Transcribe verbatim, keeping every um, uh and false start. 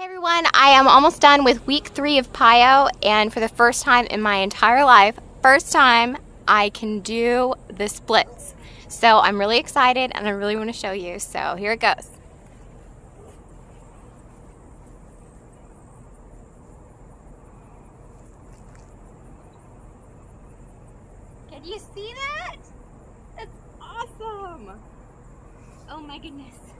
Hey everyone, I am almost done with week three of PiYo, and for the first time in my entire life, first time I can do the splits. So I'm really excited and I really want to show you. So here it goes. Can you see that? That's awesome. Oh my goodness.